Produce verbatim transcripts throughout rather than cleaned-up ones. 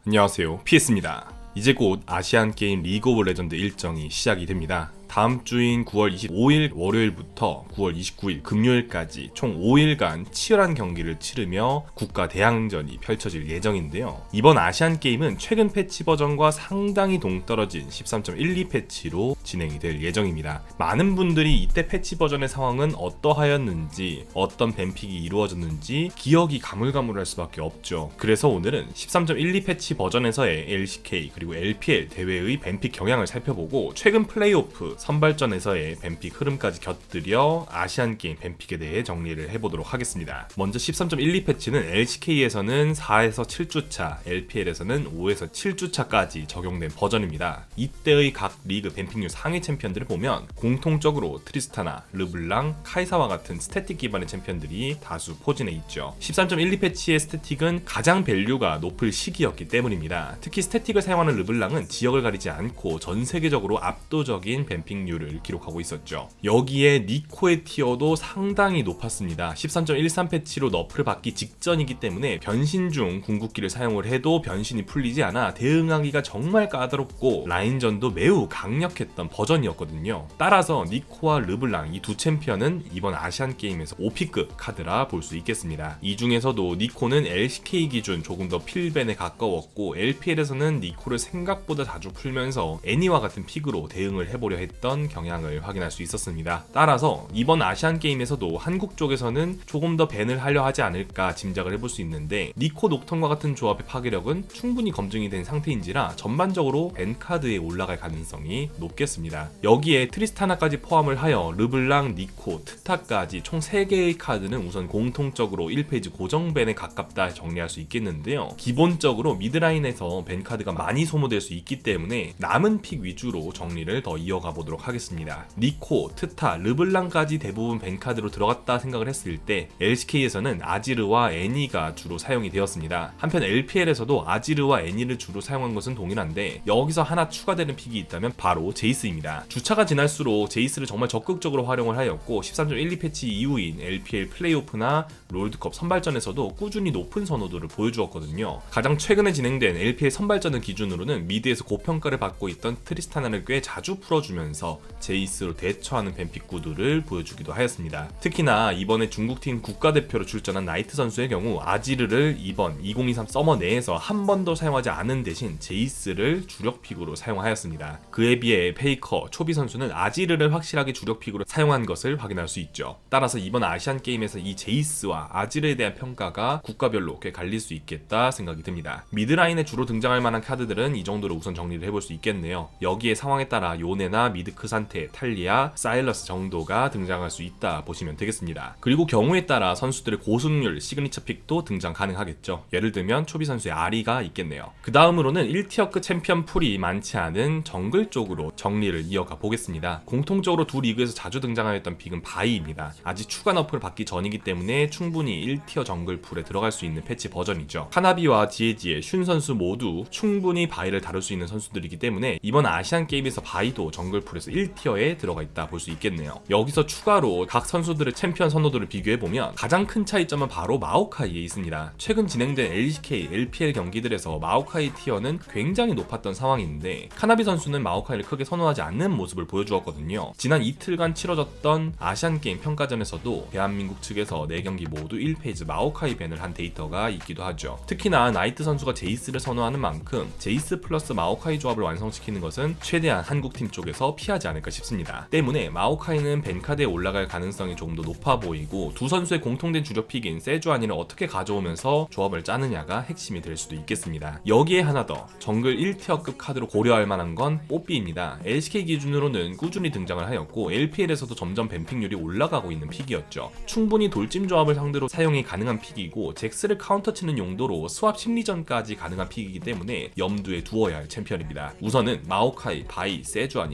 안녕하세요, 피에스입니다. 이제 곧 아시안게임 리그 오브 레전드 일정이 시작이 됩니다. 다음 주인 구월 이십오일 월요일부터 구월 이십구일 금요일까지 총 오일간 치열한 경기를 치르며 국가 대항전이 펼쳐질 예정인데요. 이번 아시안게임은 최근 패치 버전과 상당히 동떨어진 십삼 점 일이 패치로 진행이 될 예정입니다. 많은 분들이 이때 패치 버전의 상황은 어떠하였는지, 어떤 뱀픽이 이루어졌는지 기억이 가물가물할 수밖에 없죠. 그래서 오늘은 십삼 점 일이 패치 버전에서의 엘씨케이 그리고 엘피엘 대회의 뱀픽 경향을 살펴보고 최근 플레이오프 선발전에서의 뱀픽 흐름까지 곁들여 아시안게임 뱀픽에 대해 정리를 해보도록 하겠습니다. 먼저 십삼 점 일이 패치는 엘씨케이에서는 사에서 칠 주차, 엘피엘에서는 오에서 칠 주차까지 적용된 버전입니다. 이때의 각 리그 뱀픽률 상위 챔피언들을 보면 공통적으로 트리스타나, 르블랑, 카이사와 같은 스태틱 기반의 챔피언들이 다수 포진해 있죠. 십삼 점 일이 패치의 스태틱은 가장 밸류가 높을 시기였기 때문입니다. 특히 스태틱을 사용하는 르블랑은 지역을 가리지 않고 전 세계적으로 압도적인 뱀픽 율을 기록하고 있었죠. 여기에 니코의 티어도 상당히 높았습니다. 십삼 점 일삼 패치로 너프를 받기 직전이기 때문에 변신 중 궁극기를 사용을 해도 변신이 풀리지 않아 대응하기가 정말 까다롭고 라인전도 매우 강력했던 버전이었거든요. 따라서 니코와 르블랑 이 두 챔피언은 이번 아시안게임에서 오피급 카드라 볼 수 있겠습니다. 이 중에서도 니코는 엘씨케이 기준 조금 더 필벤에 가까웠고 엘피엘에서는 니코를 생각보다 자주 풀면서 애니와 같은 픽으로 대응을 해보려 했던 경향을 확인할 수 있었습니다. 따라서 이번 아시안게임에서도 한국 쪽에서는 조금 더 밴을 하려 하지 않을까 짐작을 해볼 수 있는데 니코 녹턴과 같은 조합의 파괴력은 충분히 검증이 된 상태인지라 전반적으로 밴 카드에 올라갈 가능성이 높겠습니다. 여기에 트리스타나까지 포함을 하여 르블랑, 니코, 트타까지 총 세 개의 카드는 우선 공통적으로 일 페이지 고정 밴에 가깝다 정리할 수 있겠는데요. 기본적으로 미드라인에서 밴 카드가 많이 소모될 수 있기 때문에 남은 픽 위주로 정리를 더 이어가 보도록 하겠습니다. 니코, 트타, 르블랑까지 대부분 밴카드로 들어갔다 생각을 했을 때 엘씨케이에서는 아지르와 애니가 주로 사용이 되었습니다. 한편 엘피엘에서도 아지르와 애니를 주로 사용한 것은 동일한데 여기서 하나 추가되는 픽이 있다면 바로 제이스입니다. 주차가 지날수록 제이스를 정말 적극적으로 활용을 하였고 십삼 점 일이 패치 이후인 엘피엘 플레이오프나 롤드컵 선발전에서도 꾸준히 높은 선호도를 보여주었거든요. 가장 최근에 진행된 엘피엘 선발전을 기준으로는 미드에서 고평가를 받고 있던 트리스타나를 꽤 자주 풀어주면서 제이스로 대처하는 뱀픽 구도를 보여주기도 하였습니다. 특히나 이번에 중국팀 국가대표로 출전한 나이트 선수의 경우 아지르를 이번 이천이십삼 서머 내에서 한 번도 사용하지 않은 대신 제이스를 주력픽으로 사용하였습니다. 그에 비해 페이커, 초비 선수는 아지르를 확실하게 주력픽으로 사용한 것을 확인할 수 있죠. 따라서 이번 아시안게임에서 이 제이스와 아지르에 대한 평가가 국가별로 꽤 갈릴 수 있겠다 생각이 듭니다. 미드라인에 주로 등장할 만한 카드들은 이 정도로 우선 정리를 해볼 수 있겠네요. 여기에 상황에 따라 요네나 미드 크산테, 탈리아, 사일러스 정도가 등장할 수 있다 보시면 되겠습니다. 그리고 경우에 따라 선수들의 고승률, 시그니처 픽도 등장 가능하겠죠. 예를 들면 초비 선수의 아리가 있겠네요. 그 다음으로는 일 티어급 챔피언 풀이 많지 않은 정글 쪽으로 정리를 이어가 보겠습니다. 공통적으로 두 리그에서 자주 등장하였던 픽은 바이입니다. 아직 추가 너프를 받기 전이기 때문에 충분히 일 티어 정글 풀에 들어갈 수 있는 패치 버전이죠. 카나비와 지에지의 슌 선수 모두 충분히 바이를 다룰 수 있는 선수들이기 때문에 이번 아시안게임에서 바이도 정글 풀에서 일 티어에 들어가 있다 볼 수 있겠네요. 여기서 추가로 각 선수들의 챔피언 선호도를 비교해보면 가장 큰 차이점은 바로 마오카이에 있습니다. 최근 진행된 엘씨케이, 엘피엘 경기들에서 마오카이 티어는 굉장히 높았던 상황인데 카나비 선수는 마오카이를 크게 선호하지 않는 모습을 보여주었거든요. 지난 이틀간 치러졌던 아시안게임 평가전에서도 대한민국 측에서 네 경기 모두 일 페이지 마오카이 밴을 한 데이터가 있기도 하죠. 특히나 나이트 선수가 제이스를 선호하는 만큼 제이스 플러스 마오카이 조합을 완성시키는 것은 최대한 한국팀 쪽에서 피하지 않을까 싶습니다. 때문에 마오카이는 밴카드에 올라갈 가능성이 조금 더 높아 보이고 두 선수의 공통된 주력픽인 세주아니를 어떻게 가져오면서 조합을 짜느냐가 핵심이 될 수도 있겠습니다. 여기에 하나 더 정글 일 티어급 카드로 고려할 만한 건 뽀삐입니다. 엘씨케이 기준으로는 꾸준히 등장을 하였고 엘피엘에서도 점점 뱀픽률이 올라가고 있는 픽이었죠. 충분히 돌진 조합을 상대로 사용이 가능한 픽이고 잭스를 카운터치는 용도로 스왑 심리전까지 가능한 픽이기 때문에 염두에 두어야 할 챔피언입니다. 우선은 마오카이, 바이, 세주아니 그리고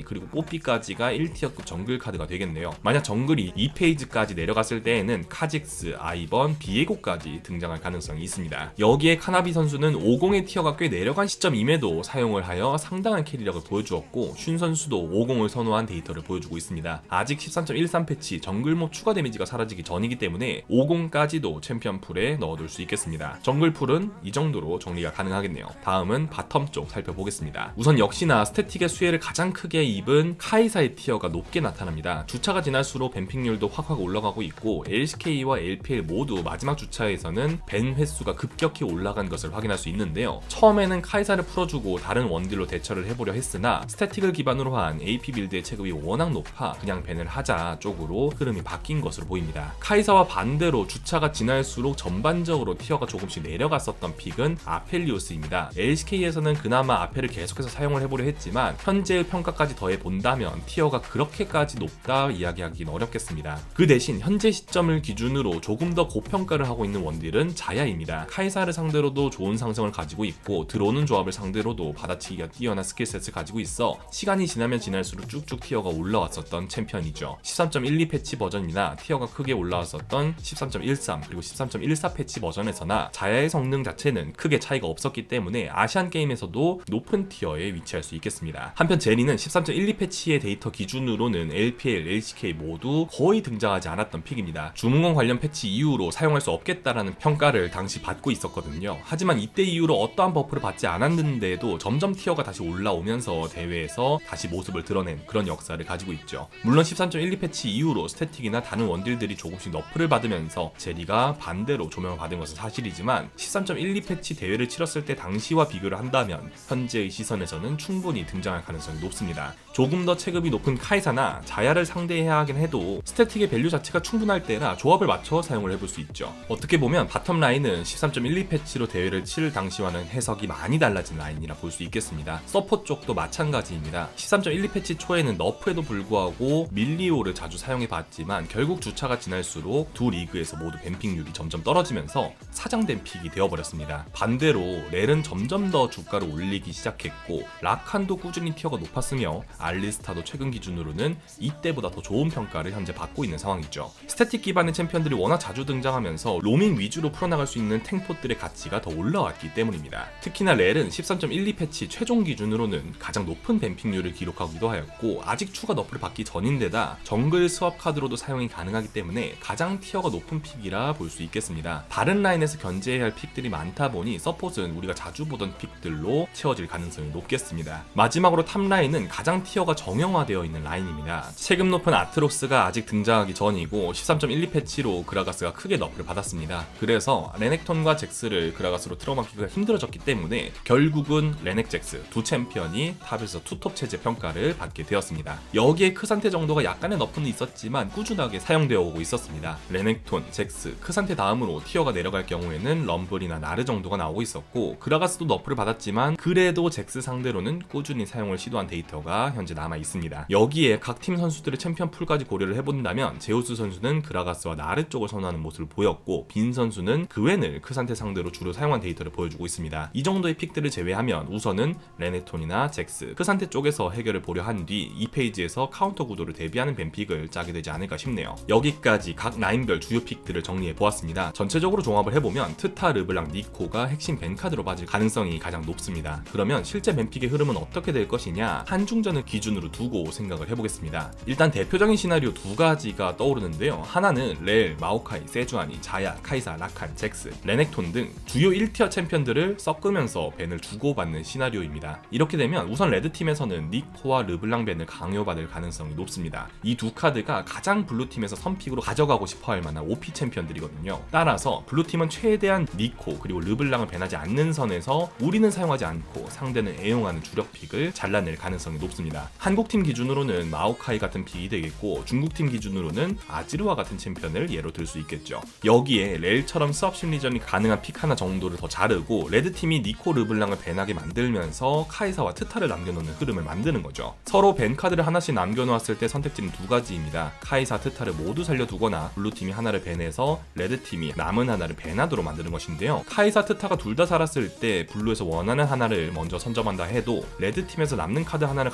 일곱 비까지가 일 티어급 정글 카드가 되겠네요. 만약 정글이 이 페이지까지 내려갔을 때에는 카직스, 아이번, 비에고까지 등장할 가능성이 있습니다. 여기에 카나비 선수는 오십의 티어가 꽤 내려간 시점임에도 사용을 하여 상당한 캐리력을 보여주었고 슌 선수도 오십을 선호한 데이터를 보여주고 있습니다. 아직 십삼 점 일삼 패치 정글몹 추가 데미지가 사라지기 전이기 때문에 오십까지도 챔피언 풀에 넣어둘 수 있겠습니다. 정글 풀은 이 정도로 정리가 가능하겠네요. 다음은 바텀 쪽 살펴보겠습니다. 우선 역시나 스태틱의 수혜를 가장 크게 입은 카이사의 티어가 높게 나타납니다. 주차가 지날수록 뱀픽률도 확확 올라가고 있고 엘씨케이와 엘피엘 모두 마지막 주차에서는 벤 횟수가 급격히 올라간 것을 확인할 수 있는데요. 처음에는 카이사를 풀어주고 다른 원딜로 대처를 해보려 했으나 스태틱을 기반으로 한 에이피 빌드의 체급이 워낙 높아 그냥 벤을 하자 쪽으로 흐름이 바뀐 것으로 보입니다. 카이사와 반대로 주차가 지날수록 전반적으로 티어가 조금씩 내려갔었던 픽은 아펠리오스입니다. 엘씨케이에서는 그나마 아펠을 계속해서 사용을 해보려 했지만 현재의 평가까지 더해 본다면 티어가 그렇게까지 높다 이야기하기는 어렵겠습니다. 그 대신 현재 시점을 기준으로 조금 더 고평가를 하고 있는 원딜은 자야입니다. 카이사를 상대로도 좋은 상성을 가지고 있고 들어오는 조합을 상대로도 받아치기가 뛰어난 스킬셋을 가지고 있어 시간이 지나면 지날수록 쭉쭉 티어가 올라왔었던 챔피언이죠. 십삼 점 일이 패치 버전이나 티어가 크게 올라왔었던 십삼 점 일삼 그리고 십삼 점 일사 패치 버전에서나 자야의 성능 자체는 크게 차이가 없었기 때문에 아시안 게임에서도 높은 티어에 위치할 수 있겠습니다. 한편 제니는 십삼 점 일이 패치의 데이터 기준으로는 엘피엘, 엘씨케이 모두 거의 등장하지 않았던 픽입니다. 주문공 관련 패치 이후로 사용할 수 없겠다라는 평가를 당시 받고 있었거든요. 하지만 이때 이후로 어떠한 버프를 받지 않았는데도 점점 티어가 다시 올라오면서 대회에서 다시 모습을 드러낸 그런 역사를 가지고 있죠. 물론 십삼 점 일이 패치 이후로 스태틱이나 다른 원딜들이 조금씩 너프를 받으면서 제리가 반대로 조명을 받은 것은 사실이지만 십삼 점 일이 패치 대회를 치렀을 때 당시와 비교를 한다면 현재의 시선에서는 충분히 등장할 가능성이 높습니다. 조금 더 체급이 높은 카이사나 자야를 상대해야 하긴 해도 스태틱의 밸류 자체가 충분할 때라 조합을 맞춰 사용을 해볼 수 있죠. 어떻게 보면 바텀 라인은 십삼 점 일이 패치로 대회를 칠 당시와는 해석이 많이 달라진 라인이라 볼 수 있겠습니다. 서포 쪽도 마찬가지입니다. 십삼 점 일이 패치 초에는 너프에도 불구하고 밀리오를 자주 사용해 봤지만 결국 주차가 지날수록 두 리그에서 모두 뱀픽률이 점점 떨어지면서 사장된 픽이 되어버렸습니다. 반대로 렐은 점점 더 주가를 올리기 시작했고 라칸도 꾸준히 티어가 높았으며 알리스타도 최근 기준으로는 이때보다 더 좋은 평가를 현재 받고 있는 상황이죠. 스태틱 기반의 챔피언들이 워낙 자주 등장하면서 로밍 위주로 풀어나갈 수 있는 탱포들의 가치가 더 올라왔기 때문입니다. 특히나 렐은 십삼 점 일이 패치 최종 기준으로는 가장 높은 뱀픽률을 기록하기도 하였고 아직 추가 너프를 받기 전인데다 정글 스왑 카드로도 사용이 가능하기 때문에 가장 티어가 높은 픽이라 볼 수 있겠습니다. 다른 라인에서 견제해야 할 픽들이 많다 보니 서폿은 우리가 자주 보던 픽들로 채워질 가능성이 높겠습니다. 마지막으로 탑라인은 가장 티어가 정형화되어 있는 라인입니다. 체급 높은 아트록스가 아직 등장하기 전이고 십삼 점 일이 패치로 그라가스가 크게 너프를 받았습니다. 그래서 레넥톤과 잭스를 그라가스로 틀어막기가 힘들어졌기 때문에 결국은 레넥 잭스 두 챔피언이 탑에서 투톱 체제 평가를 받게 되었습니다. 여기에 크산테 정도가 약간의 너프는 있었지만 꾸준하게 사용되어 오고 있었습니다. 레넥톤, 잭스, 크산테 다음으로 티어가 내려갈 경우에는 럼블이나 나르 정도가 나오고 있었고 그라가스도 너프를 받았지만 그래도 잭스 상대로는 꾸준히 사용을 시도한 데이터가 현재 남아 있습니다. 여기에 각 팀 선수들의 챔피언 풀까지 고려를 해본다면 제우스 선수는 그라가스와 나르 쪽을 선호하는 모습을 보였고 빈 선수는 그웬을 크산테 상대로 주로 사용한 데이터를 보여주고 있습니다. 이 정도의 픽들을 제외하면 우선은 레넥톤이나 잭스, 크산테 쪽에서 해결을 보려 한 뒤 이 페이지에서 카운터 구도를 대비하는 뱀픽을 짜게 되지 않을까 싶네요. 여기까지 각 라인별 주요 픽들을 정리해 보았습니다. 전체적으로 종합을 해보면 트타, 르블랑, 니코가 핵심 벤카드로 빠질 가능성이 가장 높습니다. 그러면 실제 뱀픽의 흐름은 어떻게 될 것이냐 한중전을 기준으로 두고 생각을 해보겠습니다. 일단 대표적인 시나리오 두 가지가 떠오르는데요. 하나는 렐, 마오카이, 세주아니, 자야, 카이사, 라칸, 잭스, 레넥톤 등 주요 일 티어 챔피언들을 섞으면서 벤을 주고받는 시나리오입니다. 이렇게 되면 우선 레드팀에서는 니코와 르블랑 벤을 강요받을 가능성이 높습니다. 이 두 카드가 가장 블루팀에서 선픽으로 가져가고 싶어할 만한 오피 챔피언들이거든요. 따라서 블루팀은 최대한 니코 그리고 르블랑을 벤하지 않는 선에서 우리는 사용하지 않고 상대는 애용하는 주력 픽을 잘라낼 가능성이 높습니다. 한국팀 기준으로는 마오카이 같은 픽이 되겠고 중국팀 기준으로는 아지르와 같은 챔피언을 예로 들 수 있겠죠. 여기에 렐처럼 스왑 심리전이 가능한 픽 하나 정도를 더 자르고 레드팀이 니코, 르블랑을 벤하게 만들면서 카이사와 트타를 남겨놓는 흐름을 만드는 거죠. 서로 벤 카드를 하나씩 남겨놓았을 때 선택지는 두 가지입니다. 카이사, 트타를 모두 살려두거나 블루팀이 하나를 벤해서 레드팀이 남은 하나를 벤하도록 만드는 것인데요. 카이사, 트타가 둘 다 살았을 때 블루에서 원하는 하나를 먼저 선점한다 해도 레드팀에서 남는 카드 하나를 가져가면서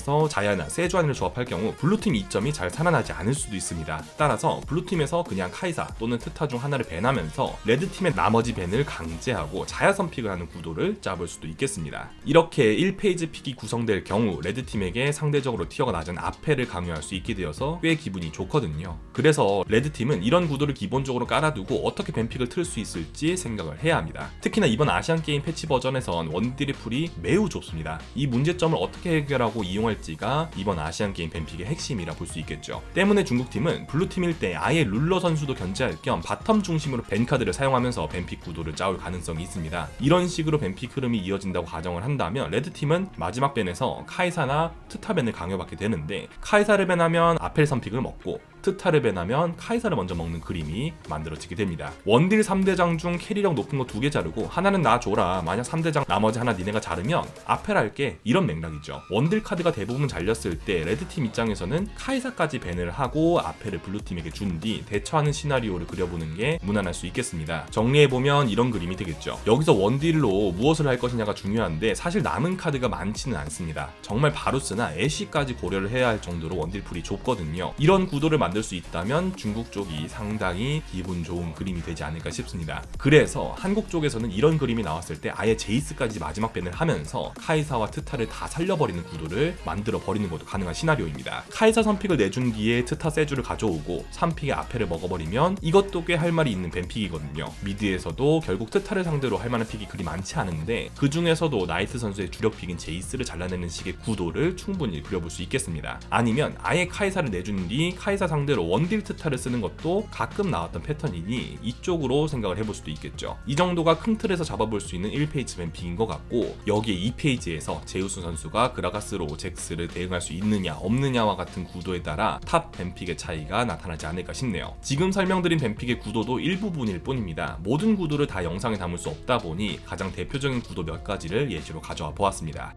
상황에서 자야나 세주안을 조합할 경우 블루팀 이점이 잘 살아나지 않을 수도 있습니다. 따라서 블루팀에서 그냥 카이사 또는 트타 중 하나를 밴하면서 레드팀의 나머지 밴을 강제하고 자야 선픽을 하는 구도를 짜볼 수도 있겠습니다. 이렇게 일 페이지 픽이 구성될 경우 레드팀에게 상대적으로 티어가 낮은 아펠을 강요할 수 있게 되어서 꽤 기분이 좋거든요. 그래서 레드팀은 이런 구도를 기본적으로 깔아두고 어떻게 밴픽을 틀 수 있을지 생각을 해야 합니다. 특히나 이번 아시안게임 패치 버전에선 원딜의 풀이 매우 좁습니다. 이 문제점을 어떻게 해결하고 이용할지가 이번 아시안게임 밴픽의 핵심이라 볼 수 있겠죠. 때문에 중국팀은 블루팀일 때 아예 룰러 선수도 견제할 겸 바텀 중심으로 밴카드를 사용하면서 밴픽 구도를 짜올 가능성이 있습니다. 이런 식으로 밴픽 흐름이 이어진다고 가정을 한다면 레드팀은 마지막 밴에서 카이사나 트타 밴을 강요받게 되는데, 카이사를 밴하면 아펠 선픽을 먹고 트타를 밴하면 카이사를 먼저 먹는 그림이 만들어지게 됩니다. 원딜 삼 대장 중 캐리력 높은 거 두 개 자르고 하나는 나 줘라, 만약 삼 대장 나머지 하나 니네가 자르면 아펠 할게, 이런 맥락이죠. 원딜 카드가 대부분 잘렸을 때 레드팀 입장에서는 카이사까지 밴을 하고 아펠을 블루팀에게 준 뒤 대처하는 시나리오를 그려보는 게 무난할 수 있겠습니다. 정리해보면 이런 그림이 되겠죠. 여기서 원딜로 무엇을 할 것이냐가 중요한데 사실 남은 카드가 많지는 않습니다. 정말 바루스나 애쉬까지 고려를 해야 할 정도로 원딜 풀이 좁거든요. 이런 구도를 만들 수 있다면 중국 쪽이 상당히 기분 좋은 그림이 되지 않을까 싶습니다. 그래서 한국 쪽에서는 이런 그림이 나왔을 때 아예 제이스까지 마지막 밴을 하면서 카이사와 트타를 다 살려버리는 구도를 만들어 버리는 것도 가능한 시나리오입니다. 카이사 선픽을 내준 뒤에 트타 세주를 가져오고 삼 픽의 아펠을 먹어버리면 이것도 꽤 할 말이 있는 밴픽이거든요. 미드에서도 결국 트타를 상대로 할 만한 픽이 그리 많지 않은데 그 중에서도 나이트 선수의 주력 픽인 제이스를 잘라내는 식의 구도를 충분히 그려볼 수 있겠습니다. 아니면 아예 카이사를 내준 뒤 카이사 상대로 원딜 트타를 쓰는 것도 가끔 나왔던 패턴이니 이쪽으로 생각을 해볼 수도 있겠죠. 이 정도가 큰 틀에서 잡아볼 수 있는 일 페이지 밴픽인 것 같고, 여기에 이 페이지에서 제우스 선수가 그라가스로 잭스를 대응할 수 있느냐 없느냐와 같은 구도에 따라 탑 밴픽의 차이가 나타나지 않을까 싶네요. 지금 설명드린 밴픽의 구도도 일부분일 뿐입니다. 모든 구도를 다 영상에 담을 수 없다 보니 가장 대표적인 구도 몇 가지를 예시로 가져와 보았습니다.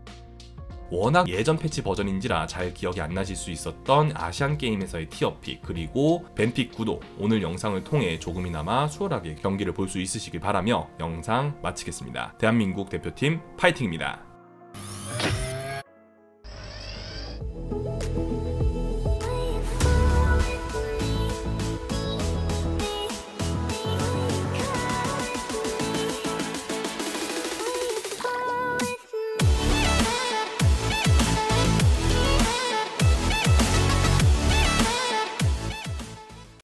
워낙 예전 패치 버전인지라 잘 기억이 안 나실 수 있었던 아시안게임에서의 티어픽 그리고 밴픽 구도, 오늘 영상을 통해 조금이나마 수월하게 경기를 볼 수 있으시길 바라며 영상 마치겠습니다. 대한민국 대표팀 파이팅입니다.